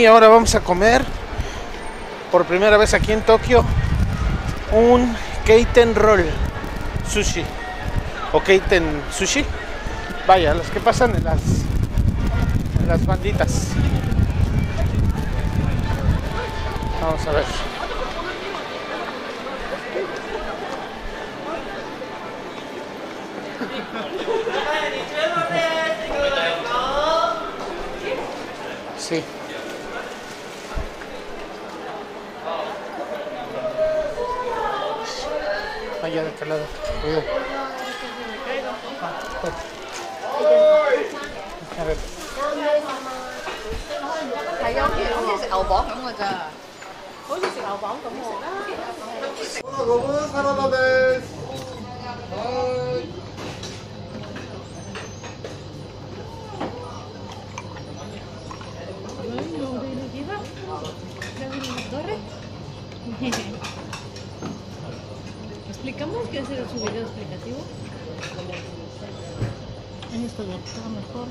ahora vamos a comer por primera vez aquí en Tokio un Keiten Roll Sushi o Keiten Sushi. Vaya, los que pasan en las banditas. Vamos a ver. Sí. Allá de aquel lado. Cuidado. A ver. 係啊，好似食牛蒡咁嘅咋，好似食牛蒡咁喎。 ごぼうサラダです。はい。 ¿Explicamos qué hacer su video explicativo? Esto ya está mejor.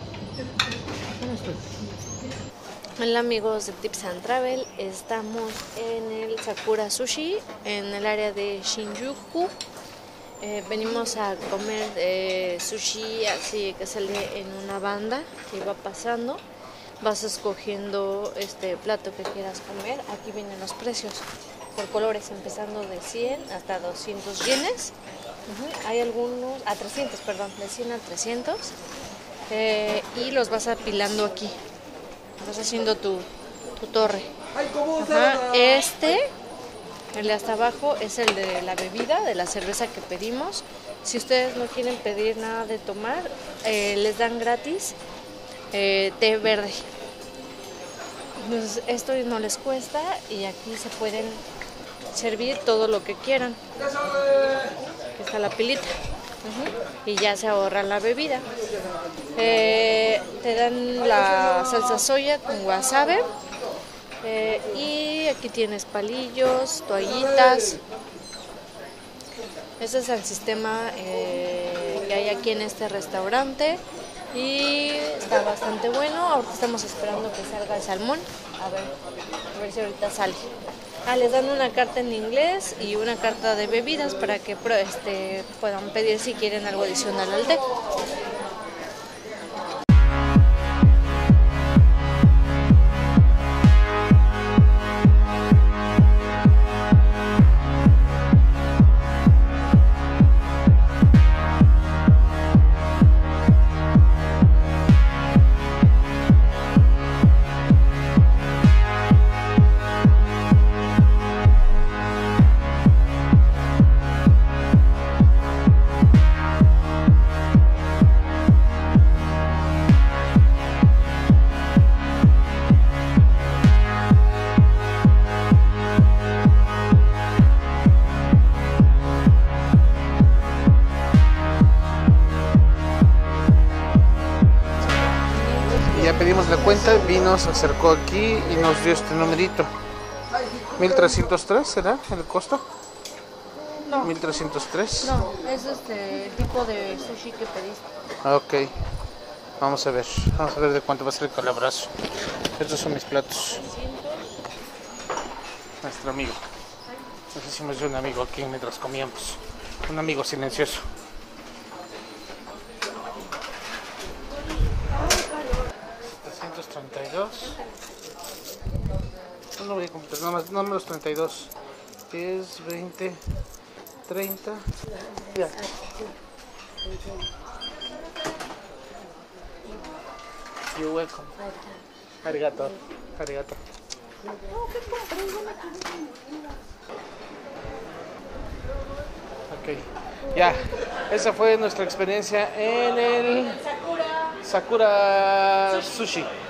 Hola amigos de Tips and Travel, estamos en el Sakura Sushi, en el área de Shinjuku. Venimos a comer sushi así que sale en una banda que va pasando. Vas escogiendo este plato que quieras comer. Aquí vienen los precios por colores, empezando de 100 hasta 200 yenes. Hay algunos, a 300, perdón, de 100 a 300. Y los vas apilando aquí. Vas haciendo tu torre. El de hasta abajo es el de la bebida, de la cerveza que pedimos. Si ustedes no quieren pedir nada de tomar, les dan gratis té verde. Entonces esto no les cuesta y aquí se pueden servir todo lo que quieran. Aquí está la pilita. Y ya se ahorra la bebida. Te dan la salsa soya con wasabi. Y aquí tienes palillos, toallitas. Ese es el sistema que hay aquí en este restaurante. Y está bastante bueno. Ahorita estamos esperando que salga el salmón. A ver si ahorita sale. Les dan una carta en inglés y una carta de bebidas para que puedan pedir si quieren algo adicional al té. Ya pedimos la cuenta, vino, se acercó aquí y nos dio este numerito. 1303 ¿será el costo? No. 1303. No, es el tipo de sushi que pediste. Ok. Vamos a ver de cuánto va a ser el calabrazo. Estos son mis platos. Nuestro amigo. Nos hicimos de un amigo aquí mientras comíamos. Un amigo silencioso. No voy a completar, nada más los 32. 10, 20, 30. Ya. You're welcome. Arigato. Arigato. Ok. Ya. Esa fue nuestra experiencia en el Sakura Sushi.